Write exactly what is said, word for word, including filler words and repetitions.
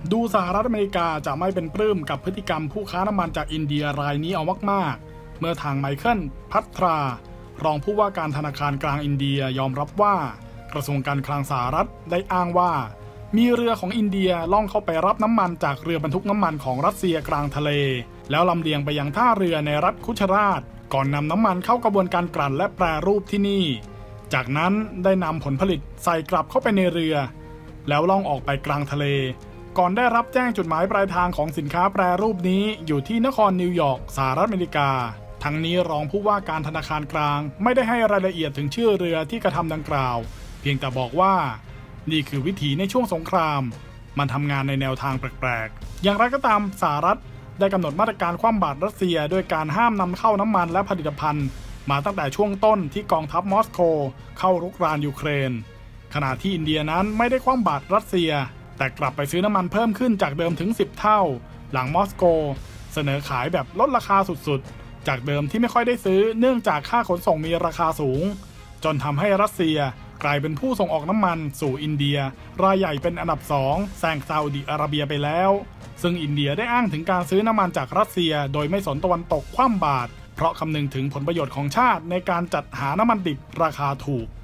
ดูสหรัฐอเมริกาจะไม่เป็นปลื้มกับพฤติกรรมผู้ค้าน้ำมันจากอินเดียรายนี้เอามากๆเมื่อทางไมเคิลพัทรารองผู้ว่าการธนาคารกลางอินเดียยอมรับว่ากระทรวงการคลังสหรัฐได้อ้างว่ามีเรือของอินเดียล่องเข้าไปรับน้ำมันจากเรือบรรทุกน้ำมันของรัสเซียกลางทะเลแล้วลำเลียงไปยังท่าเรือในรัฐคุชราตก่อนนำน้ำมันเข้ากระบวนการกลั่นและแปรรูปที่นี่จากนั้นได้นำผลผลิตใส่กลับเข้าไปในเรือแล้วล่องออกไปกลางทะเลก่อนได้รับแจ้งจุดหมายปลายทางของสินค้าแปรรูปนี้อยู่ที่นครนิวยอร์กสหรัฐอเมริกาทั้งนี้รองผู้ว่าการธนาคารกลางไม่ได้ให้รายละเอียดถึงชื่อเรือที่กระทำดังกล่าวเพียงแต่บอกว่านี่คือวิถีในช่วงสงครามมันทำงานในแนวทางแปลกๆอย่างไรก็ตามสหรัฐได้กำหนดมาตรการคว่ำบาตรรัสเซียด้วยการห้ามนำเข้าน้ำมันและผลิตภัณฑ์มาตั้งแต่ช่วงต้นที่กองทัพมอสโกเข้ารุกรานยูเครนขณะที่อินเดียนั้นไม่ได้คว่ำบาตรรัสเซียแต่กลับไปซื้อน้ำมันเพิ่มขึ้นจากเดิมถึงสิบเท่าหลังมอสโกเสนอขายแบบลดราคาสุดๆจากเดิมที่ไม่ค่อยได้ซื้อเนื่องจากค่าขนส่งมีราคาสูงจนทำให้รัสเซียกลายเป็นผู้ส่งออกน้ำมันสู่อินเดียรายใหญ่เป็นอันดับสองแซงซาอุดิอาระเบียไปแล้วซึ่งอินเดียได้อ้างถึงการซื้อน้ำมันจากรัสเซียโดยไม่สนตะวันตกคว่ำบาตรเพราะคำนึงถึงผลประโยชน์ของชาติในการจัดหาน้ำมันดิบราคาถูก